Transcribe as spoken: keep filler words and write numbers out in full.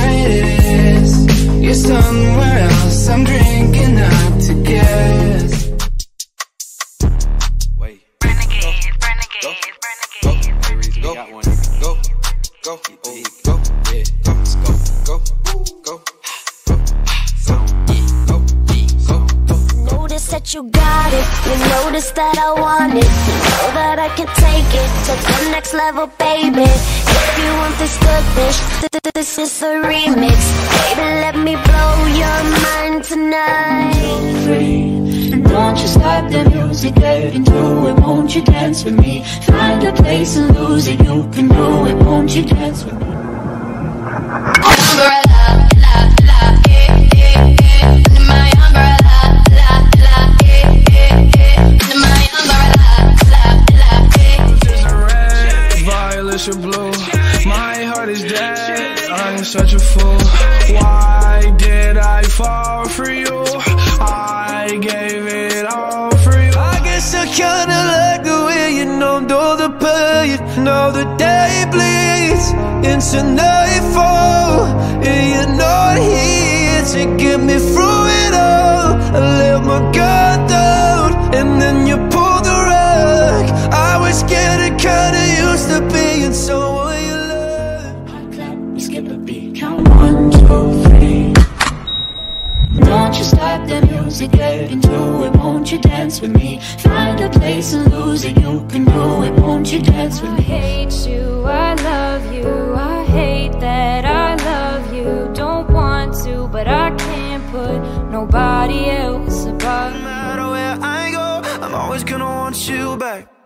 night is. You're somewhere else, I'm drinking up to guess. Wait. Renegade, renegade, renegade. Go, go, go, go, go, yeah, go, go, go, go. Notice that you got it, you notice that I want it, you know that I can take it to the next level, baby. If you want this goodness, this is the remix. Baby, let me blow your mind tonight. Free, and won't you stop the music, get into it, won't you dance with me? Find a place and lose it, you can do it, won't you dance with me? Umbrella, la, la, yeah, yeah, yeah. Under my umbrella, la, la, yeah, yeah, yeah. Under my umbrella, la, la, yeah. There's a red, violet or blue. My heart is dead, I'm such a fool. Why did I fall for you? I gave it all for you. I guess I kinda like the way you numbed all the pain. Now the day bleeds into nightfall, and you're not here to get me through it all. I let my guard down, and then you pulled the rug. I was getting kinda used to being someone you love. Hot clap, we skip a beat. Count one, two, three. Won't you stop the music, get into it, won't you dance with me? Find a place and lose it, you can do it, won't you dance with me? I hate you, I love you, I hate that I love you. Don't want to, but I can't put nobody else above. No matter where I go, I'm always gonna want you back.